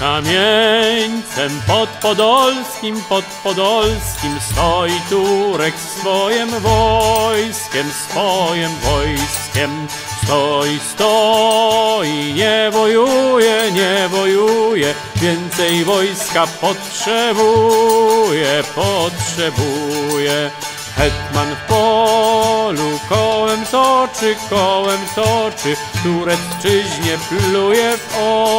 kamieńcem podpodolskim stoi Turek swoim wojskiem, stoi, nie wojuje, więcej wojska potrzebuje. Hetman w polu kołem toczy, Turecczyźnie pluje w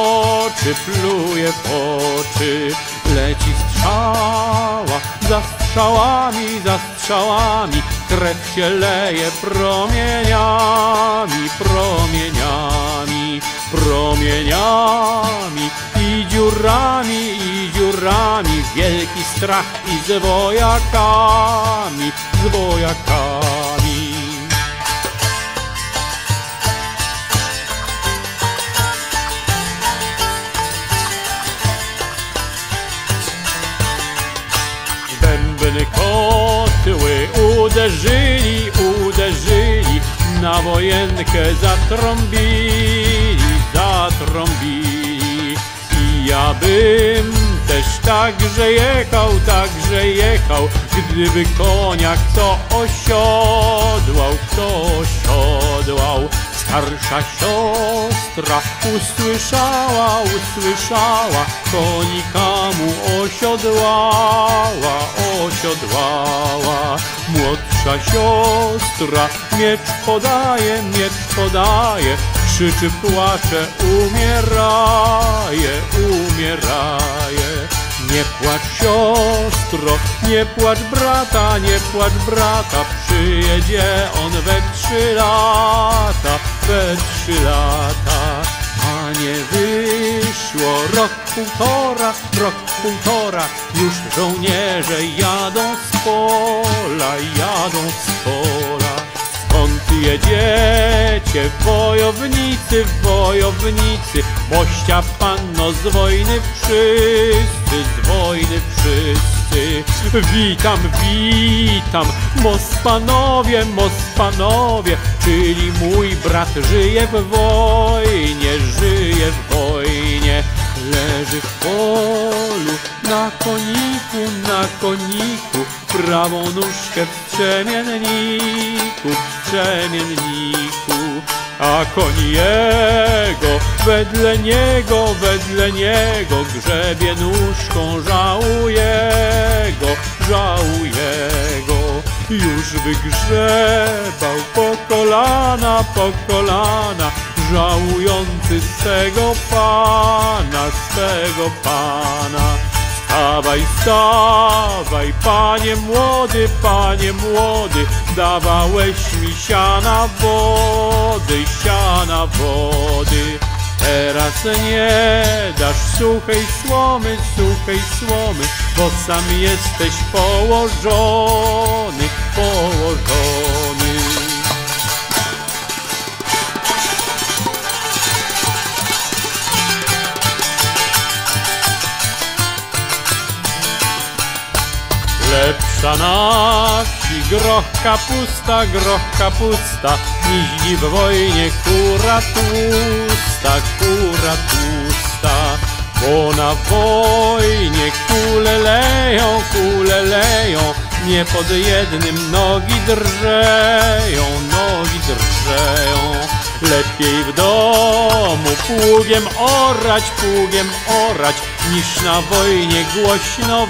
oczy. Leci strzała, za strzałami, krew się leje promieniami i dziurami, wielki strach i z wojakami. Bębny kotły uderzyli, na wojenkę zatrąbili. I ja bym też także jechał, gdyby konia kto osiodłał. Starsza siostra usłyszała, konika mu osiodłała. Młodsza siostra miecz podaje, krzyczy, płacze, umieraje. Nie płacz siostro, nie płacz brata, przyjedzie on we 3 lata. A nie wyszło rok, półtora, już żołnierze jadą z pola. Skąd jedziecie, wojownicy, bościa panno z wojny wszyscy. Witam, Mospanowie, czyli mój brat żyje w wojnie. Leży w polu, na koniku, prawą nóżkę w strzemienniku, a koń jego wedle niego grzebie nóżką, żałuje go. Już wygrzebał po kolana, żałujący swego pana. Stawaj, panie młody, dawałeś mi siana wody. Teraz nie dasz suchej słomy, bo sam jesteś położony. Lepsza na wsi groch kapusta, niźni w wojnie kura tłusta. Bo na wojnie kule leją, nie pod jednym nogi drżeją. Lepiej w domu pługiem orać, niż na wojnie głośno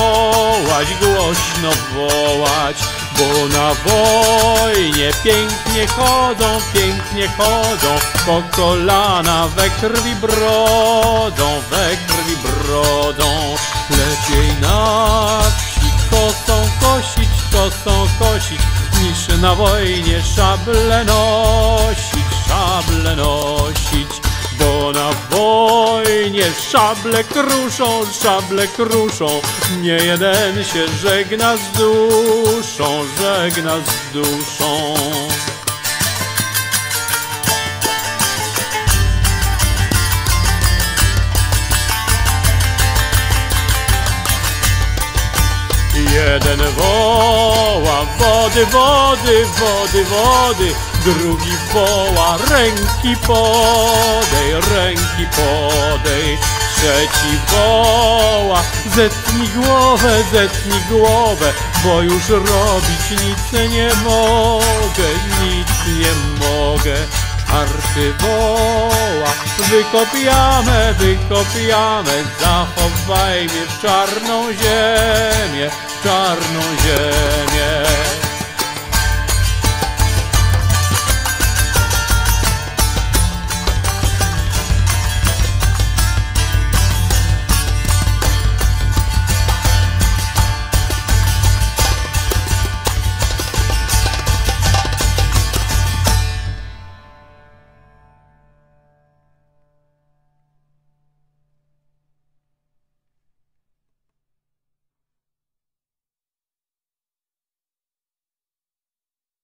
wołać. Bo na wojnie pięknie chodzą, po kolana we krwi brodą. Lepiej na wsi kosą kosić, niż na wojnie szable nosić. Bo na wojnie szable kruszą, nie jeden się żegna z duszą. Jeden woła wody, drugi woła ręki podej, trzeci woła: zetnij głowę, bo już robić nic nie mogę, nic nie mogę. Czwarty woła: wykopiamy, zachowaj mnie w czarną ziemię, w czarną ziemię.